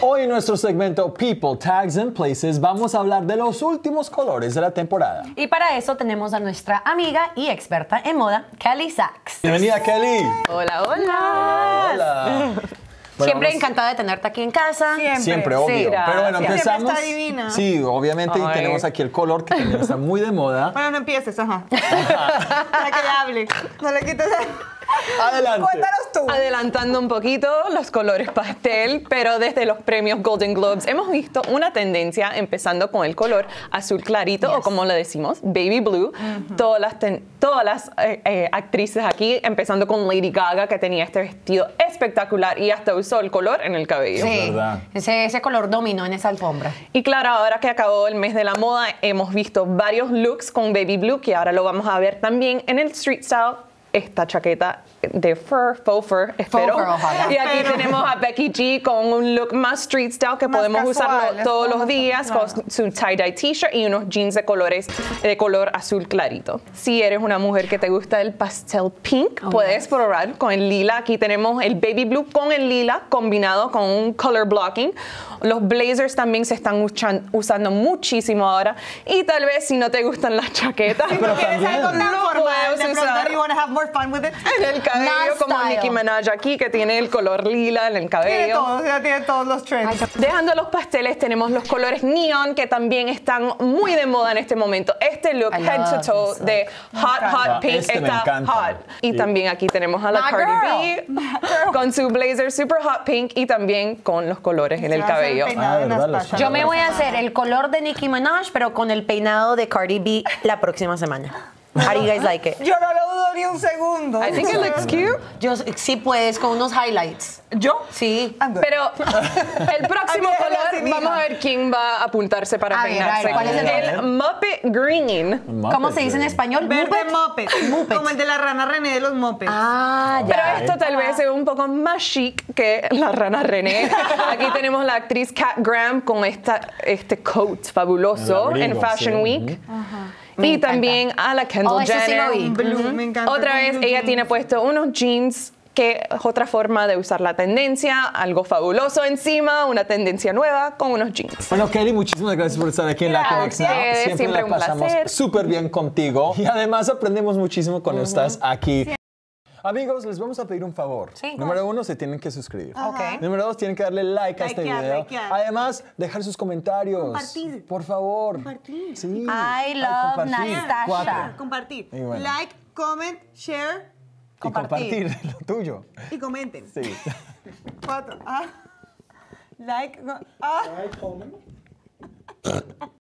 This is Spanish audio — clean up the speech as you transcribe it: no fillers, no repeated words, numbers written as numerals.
Hoy en nuestro segmento People, Tags and Places vamos a hablar de los últimos colores de la temporada. Y para eso tenemos a nuestra amiga y experta en moda, Kelly Sachs. Bienvenida, Kelly. Hola, hola. Hola. Siempre vamos- encantada de tenerte aquí en casa. Siempre, obvio. Sí, Pero bueno, gracias. empezamos. Siempre está divina. Sí, obviamente, y Ay. tenemos aquí el color que también está muy de moda. Bueno, no empieces, ajá. Para que ya hable. No le quites. Adelante. Cuéntanos tú. Adelantando un poquito los colores pastel, pero desde los premios Golden Globes hemos visto una tendencia empezando con el color azul clarito, o como le decimos, baby blue. Todas las actrices aquí, empezando con Lady Gaga, que tenía este vestido espectacular y hasta usó el color en el cabello. Sí, verdad. ese color dominó en esa alfombra. Y claro, ahora que acabó el mes de la moda, hemos visto varios looks con baby blue, que ahora lo vamos a ver también en el street style. Esta chaqueta de faux fur, espero. fur, ojalá. Y aquí tenemos a Becky G con un look más street style que Más podemos casual, usarlo todos los más días casual. con su tie-dye t-shirt y unos jeans de color azul clarito. Si eres una mujer que te gusta el pastel pink, puedes probar con el lila. Aquí tenemos el baby blue con el lila combinado con un color blocking. Los blazers también se están usando muchísimo ahora. Y tal vez si no te gustan las chaquetas, Pero ¿Quieres algo también. tan Lo formal? puedes De pronto, usar. you want to have more fun with it? en el cabello, Nice como style. Nicki Minaj aquí, que tiene el color lila en el Tiene cabello. todo, ya tiene todos los trends. Dejando los pasteles, tenemos los colores neon, que también están muy de moda en este momento. Este look, I head to love toe, this de hot, Ah, hot pink, este me está encanta. hot. Y Sí. también aquí tenemos a la My Cardi B con su blazer super hot pink y también con los colores en el Se va a hacer cabello. peinado de verdad, Natasha. Yo me voy a hacer el color de Nicki Minaj, pero con el peinado de Cardi B la próxima semana. How do you guys like it? Yo no lo dudo ni un segundo. I think it looks cute. Yo sí puedes, con unos highlights. ¿Yo? Sí. I'm good. Pero el próximo Ay, mira, color, sí, mija. vamos a ver quién va a apuntarse para A ver, peinarse. ¿cuál es el el Muppet Green. ¿Cómo se dice en español? Verde Muppet. Muppet. Como el de la rana René de los Muppets. Ah, Pero ya. esto tal vez es un poco más chic que la rana René. Aquí tenemos la actriz Kat Graham con este coat fabuloso El en abrigo, Fashion sí. Week. Me Y encanta. también a la Kendall Oh, eso sí Jenner. lo vi. Blue, me encanta. Otra con vez blue ella jeans. tiene puesto unos jeans, que es otra forma de usar la tendencia, algo fabuloso encima, una tendencia nueva con unos jeans. Bueno, Kelly, muchísimas gracias por estar aquí en La Gracias. Conexión. Siempre la un pasamos placer. súper bien contigo. Y además aprendemos muchísimo cuando estás aquí. Amigos, les vamos a pedir un favor. Sí. Número 1, se tienen que suscribir. Ok. Número 2, tienen que darle like a este Likear, video. likear. Además, dejar sus comentarios. Compartir. Por favor. Compartir. Sí. I love compartir. Natasha. 4. Compartir. Y bueno. Like, comment, share Y compartir lo tuyo. y comenten. Sí. 4. Like,